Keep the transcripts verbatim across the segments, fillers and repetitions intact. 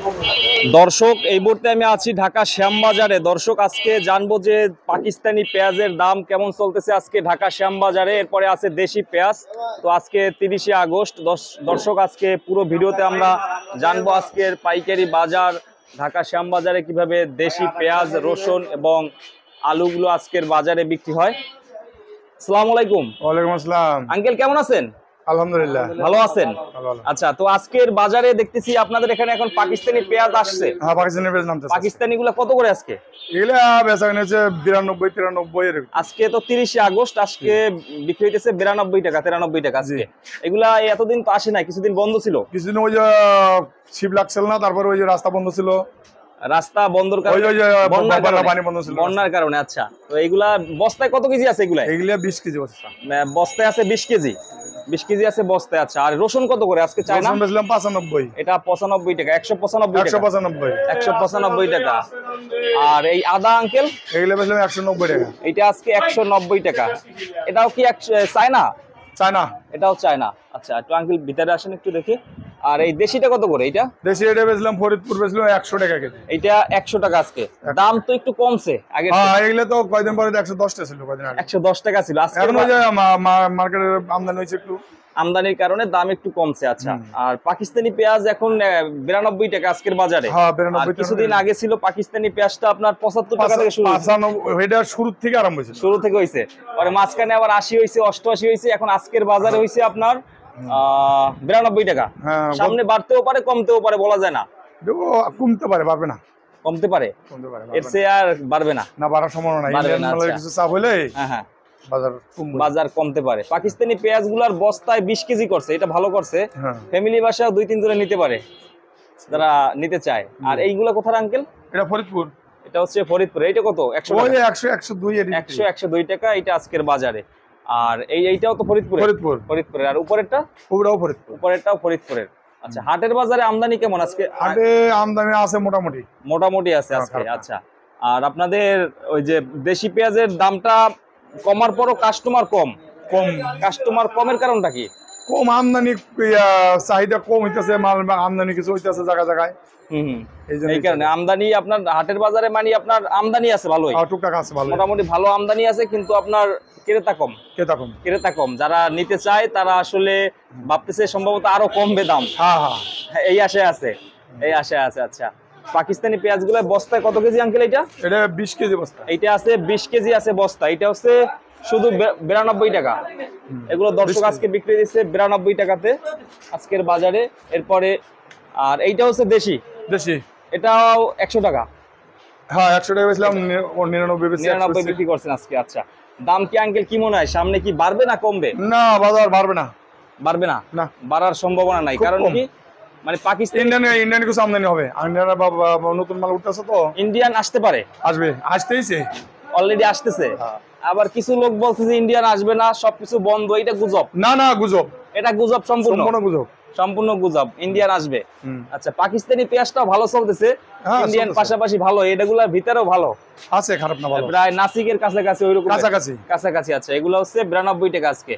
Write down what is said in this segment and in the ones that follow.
দর্শক এই মুহূর্তে আমি আছি ঢাকা শ্যামবাজারে। দর্শক আজকে জানবো যে পাকিস্তানি পেঁয়াজের দাম কেমন চলতেছে আজকে ঢাকা শ্যামবাজারে। এরপরে আছে দেশি পেঁয়াজ। তো আজকে তিরিশে আগস্ট। দর্শক আজকে পুরো ভিডিওতে আমরা জানবো আজকের পাইকারি বাজার ঢাকা শ্যামবাজারে কিভাবে দেশি পেঁয়াজ, রসুন এবং আলুগুলো আজকের বাজারে বিক্রি হয়। আসসালামু আলাইকুম। ওয়ালাইকুম আসসালাম। আঙ্কেল কেমন আছেন? আলহামদুলিল্লাহ ভালো আছেন। আচ্ছা, তো আজকের বাজারে দেখতেছি আপনাদের এখানে এখন পাকিস্তানি পেঁয়াজ আসছে। হ্যাঁ, পাকিস্তানি পেঁয়াজ নামতেছে। পাকিস্তানি গুলা কত করে আজকে? এগুলা বেচা কিনা হচ্ছে বিরানব্বই তিরানব্বই এর। আজকে তো তিরিশে আগস্ট, আজকে বিক্রি হইতেছে বিরানব্বই টাকা তিরানব্বই টাকা আজকে। এগুলা এতদিন তো আসে নাই, কিছুদিন বন্ধ ছিল। কিছুদিন ওই যে শিব লাগছিল না, তারপর ওই যে রাস্তা বন্ধ ছিল, রাস্তা বন্ধর কারণে, বন্যার কারণে। আচ্ছা, তো এগুলা বস্তায় কত কেজি আছে? এগুলা এগুলা বিশ কেজি বস্তা। বস্তায় আছে বিশ কেজি বিশ কেজি আছে বস্তায়। আচ্ছা, আর রসুন কত করে আজকে? চায়না বেচলাম পঁচানব্বই। এটা পঁচানব্বই টাকা, একশো পঁচানব্বই একশো পঁচানব্বই একশো পঁচানব্বই টাকা। আর এই আদা আঙ্কেল? এগুলা বেচলাম একশো নব্বই টাকা। এটা আজকে একশো নব্বই টাকা। এটাও কি চায়না? চায়না, এটাও চায়না। আচ্ছা, একটু আঙ্কেল ভিতরে আসেন একটু দেখি। আর এই দেশিটা কত করে? এটা দেশি এটা বেচলাম ফরিদপুর বেচলাম একশো টাকা কেজি। এটা একশো টাকা আজকে। দাম তো একটু কমছে আগে। হ্যাঁ, এগুলা তো কয়দিন পরে একশো দশ টাকা ছিল, কয়দিন আগে একশো দশ টাকা ছিল। আজকে এখন ওই যে মার্কেটের আমদানি হয়েছে, একটু আমদানির কারণে দাম একটু কমছে। আচ্ছা, আর পাকিস্তানি পেঁয়াজ এখন বিরানব্বই টাকা আজকের বাজারে। কিছুদিন আগে ছিল পাকিস্তানি পেঁয়াজটা আপনার পঁচাত্তর টাকা থেকে শুরু। এটা শুরু থেকে আরম্ভ হয়েছে, শুরু থেকে হয়েছে। পরে মাঝখানে আবার আশি হয়েছে, অষ্টআশি হয়েছে, এখন আজকের বাজারে হয়েছে আপনার আহ বিরানব্বই টাকা। সামনে বাড়তেও পারে কমতেও পারে, বলা যায় না। কমতে পারে, বাড়বে না। কমতে পারে, এর চেয়ে আর বাড়বে না। না, বাড়ার সম্ভাবনা নাই। কিছু চাপ হইলে হ্যাঁ হ্যাঁ বাজার কমতে পারে। পাকিস্তানি পেঁয়াজ গুলার বস্তায় বিশ কেজি করছে, এটা ভালো করছে। ফ্যামিলি বাসা দুই তিন জনে নিতে পারে যারা নিতে চায়। আর এইগুলা কোথায় আঙ্কেল? এটা ফরিদপুর। এটা হচ্ছে ফরিদপুর। এইটা কত? একশো একশো একশো দুই একশো একশো দুই টাকা এটা আজকের বাজারে। আর এই এইটাও তো ফরিদপুর ফরিদপুর ফরিদপুরের। আর উপরেরটা? উপরেও ফরিদপুর। উপরেরটাও ফরিদপুরের। আচ্ছা, হাটের বাজারে আমদানি কেমন আজকে? হাটে আমদানি আছে মোটামুটি মোটামুটি আছে আজকে। আচ্ছা, আর আপনাদের ওই যে দেশি পেঁয়াজের দামটা কমার পরও কাস্টমার কম কম কাস্টমার কমের কারণটা কি? কম আমদানি, চাহিদা কম হইতেছে, মাল আমদানি কিছু হইতেছে জায়গা জায়গায়। হুম, এই কারণে আমদানি আপনার হাটের বাজারে মানে আপনার আমদানি আছে ভালোই, টুকটাক আছে, ভালো মোটামুটি ভালো আমদানি আছে, কিন্তু আপনার ক্রেতা কম। ক্রেতা কম ক্রেতা কম যারা নিতে চায় তারা আসলে ভাবতেছে সম্ভবত আরো কমবে দাম। হ্যাঁ হ্যাঁ, এই আশায় আছে, এই আশায় আছে। আচ্ছা, পাকিস্তানি পেঁয়াজ গুলো বস্তায় কত কেজি আঙ্কেল? এটা এটা বিশ কেজি বস্তা। এটা আছে বিশ কেজি আছে বস্তা। এটা হচ্ছে শুধু বিরানব্বই টাকা। এগুলো দর্শক আজকে বিক্রি দিচ্ছে বিরানব্বই টাকাতে আজকের বাজারে। এরপরে আর এইটা হচ্ছে দেশি দেশি, এটাও একশো টাকা। হ্যাঁ, একশো টাকা বেচলাম, নিরানব্বই নিরানব্বই বিক্রি করছেন আজকে। আচ্ছা, দাম কি আঙ্কেল কি মনে হয় সামনে কি বাড়বে না কমবে? না, বাজার বাড়বে না। বাড়বে না, না বাড়ার সম্ভাবনা নাই। কারণ কি? মানে পাকিস্তান ইন্ডিয়ান ইন্ডিয়ান কিছু আমদানি হবে, নতুন মাল উঠতেছে তো। ইন্ডিয়ান আসতে পারে, আসবে, আসতেইছে, অলরেডি আসতেছে। আবার কিছু লোক বলছে যে ইন্ডিয়ান আসবে না, সবকিছু বন্ধ। এটা গুজব। না না, গুজব, এটা গুজব, সম্পূর্ণ গুজব, সম্পূর্ণ গুজব। ইন্ডিয়ান আসবে। আচ্ছা, পাকিস্তানি পেঁয়াজটাও ভালো চলতেছে, ইন্ডিয়ান পাশাপাশি ভালো, এটাগুলোর ভিতরেও ভালো আছে, খারাপ না, ভালো, প্রায় নাসিকের কাছাকাছি, ওইরকম কাছাকাছি কাছাকাছি আছে। এগুলো হচ্ছে বিরানব্বই টাকা আজকে।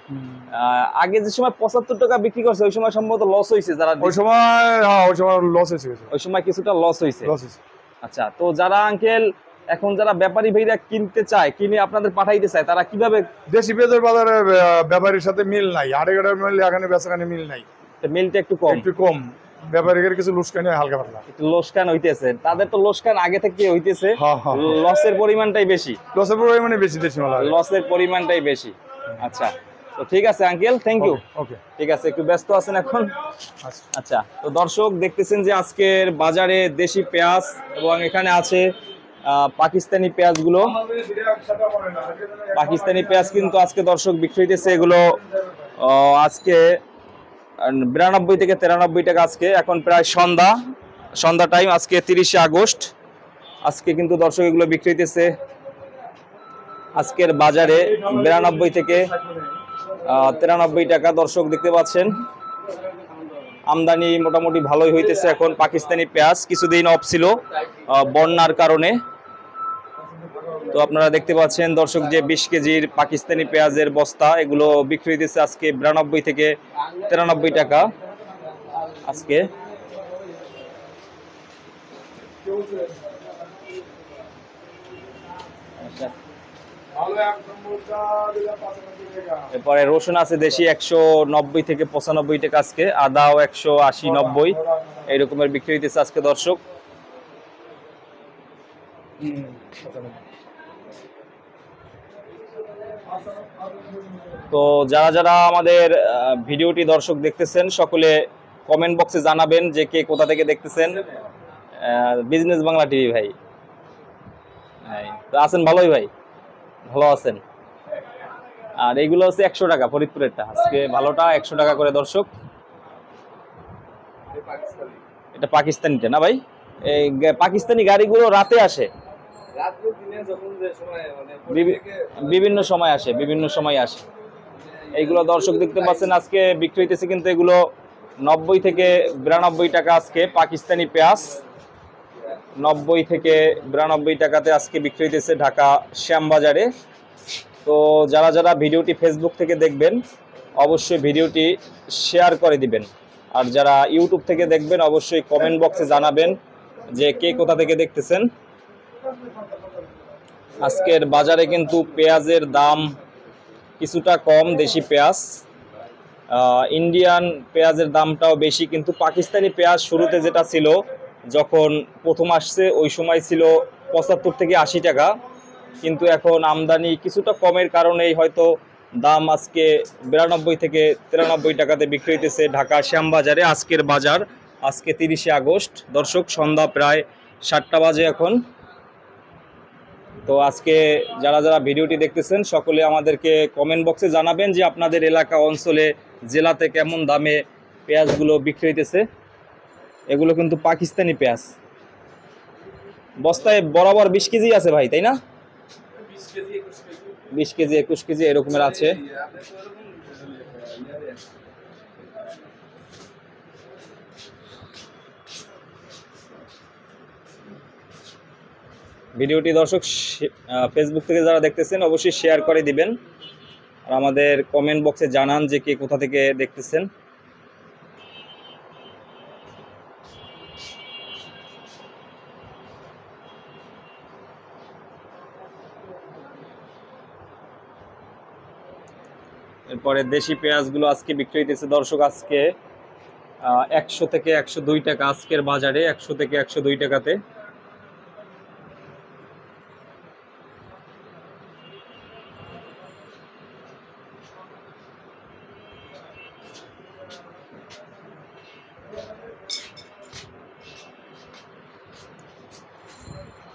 আগে যে সময় পঁচাত্তর টাকা বিক্রি করছে ওই সময় সম্ভবত লস হয়েছে, যারা ওই সময় ওই সময় লস হয়েছে, ওই সময় কিছুটা লস হয়েছে। আচ্ছা, তো যারা আঙ্কেল এখন যারা ব্যাপারী ভাইরা কিনতে চায়, কিনে আপনাদের পাঠাইতে চায়, তারা কিভাবে? দেশি পেঁয়াজের বাজারে ব্যাপারীর সাথে মিল নাই, আড়ে গাড়ে মিল, এখানে বেচাখানে মিল নাই, মিলটা একটু কম, একটু কম। ব্যাপারীদের কিছু লোকসান হালকা পাতলা, একটু লোকসান হইতেছে। তাদের তো লোকসান আগে থেকে হইতেছে, লসের পরিমাণটাই বেশি, লসের পরিমাণই বেশি, দেশি মাল লসের পরিমাণটাই বেশি। আচ্ছা, তো ঠিক আছে আঙ্কেল, থ্যাংক ইউ। ওকে, ঠিক আছে, একটু ব্যস্ত আছেন এখন। আচ্ছা, তো দর্শক দেখতেছেন যে আজকের বাজারে দেশি পেঁয়াজ এবং এখানে আছে পাকিস্তানি পেঁয়াজগুলো। পাকিস্তানি পেঁয়াজ কিন্তু আজকে দর্শক বিক্রি হইতেছে। এগুলো আজকে বিরানব্বই থেকে তিরানব্বই টাকা আজকে। এখন প্রায় সন্ধ্যা সন্ধ্যা টাইম, আজকে তিরিশে আগস্ট। আজকে কিন্তু দর্শক এগুলো বিক্রি হইতেছে আজকের বাজারে বিরানব্বই থেকে তিরানব্বই টাকা। দর্শক দেখতে পাচ্ছেন আমদানি মোটামুটি ভালোই হইতেছে এখন পাকিস্তানি পেঁয়াজ। কিছুদিন অফ ছিল বন্যার কারণে। তো আপনারা দেখতে পাচ্ছেন দর্শক যে বিশ কেজির পাকিস্তানি পেঁয়াজের বস্তা, এগুলো বিক্রি হইতেছে আজকে বিরানব্বই থেকে তিরানব্বই টাকা আজকে। এরপরে রসুন আছে দেশি একশো নব্বই থেকে পঁচানব্বই টাকা আজকে, আদাও একশো আশি নব্বই এই রকমের বিক্রি হইতেছে আজকে দর্শক। তো যারা যারা আমাদের ভিডিওটি দর্শক দেখতেছেন সকলে কমেন্ট বক্সে জানাবেন যে কে কোথা থেকে দেখতেছেন। বিজনেস বাংলা টিভি ভাই। তো আছেন ভালোই ভাই? ভালো আছেন। আর এইগুলো হচ্ছে একশো টাকা ফরিদপুরেরটা, আজকে ভালোটা একশো টাকা করে দর্শক। এটা পাকিস্তানিটা না ভাই? এই পাকিস্তানি গাড়িগুলো রাতে আসে, বিভিন্ন সময় আসে, বিভিন্ন সময় আসে। এইগুলো দর্শক দেখতে পাচ্ছেন আজকে বিক্রি হইতেছে কিন্তু এগুলো নব্বই থেকে বিরানব্বই টাকা আজকে। পাকিস্তানি পেঁয়াজ নব্বই থেকে বিরানব্বই টাকাতে আজকে বিক্রি হইতেছে ঢাকা শ্যামবাজারে। তো যারা যারা ভিডিওটি ফেসবুক থেকে দেখবেন অবশ্যই ভিডিওটি শেয়ার করে দিবেন, আর যারা ইউটিউব থেকে দেখবেন অবশ্যই কমেন্ট বক্সে জানাবেন যে কে কোথা থেকে দেখতেছেন। আজকের বাজারে কিন্তু পেঁয়াজের দাম কিছুটা কম, দেশি পেঁয়াজ। ইন্ডিয়ান পেঁয়াজের দামটাও বেশি, কিন্তু পাকিস্তানি পেঁয়াজ শুরুতে যেটা ছিল যখন প্রথম আসছে ওই সময় ছিল পঁচাত্তর থেকে আশি টাকা, কিন্তু এখন আমদানি কিছুটা কমের কারণেই হয়তো দাম আজকে বিরানব্বই থেকে তিরানব্বই টাকাতে বিক্রি হইতেছে ঢাকা শ্যামবাজারে। আজকের বাজার আজকে তিরিশে আগস্ট দর্শক, সন্ধ্যা প্রায় সাতটা বাজে এখন। তো আজকে যারা যারা ভিডিওটি দেখতেছেন সকলে আমাদেরকে কমেন্ট বক্সে জানাবেন যে আপনাদের এলাকা অঞ্চলে জেলাতে কেমন দামে পেঁয়াজগুলো বিক্রি হইতেছে। এগুলো কিন্তু পাকিস্তানি পেঁয়াজ, বস্তায় বরাবর বিশ কেজি আছে ভাই, তাই না? বিশ কেজি একুশ কেজি এরকমের আছে। ভিডিওটি দর্শক ফেসবুক থেকে যারা দেখতেছেন অবশ্যই শেয়ার করে দিবেন, আর আমাদের কমেন্ট বক্সে জানান যে কে কোথা থেকে দেখতেছেন। এরপরে দেশি পেঁয়াজগুলো আজকে বিক্রি হইতেছে দর্শক আজকে একশো থেকে একশো দুই টাকা আজকের বাজারে, একশো থেকে একশো দুই টাকাতে।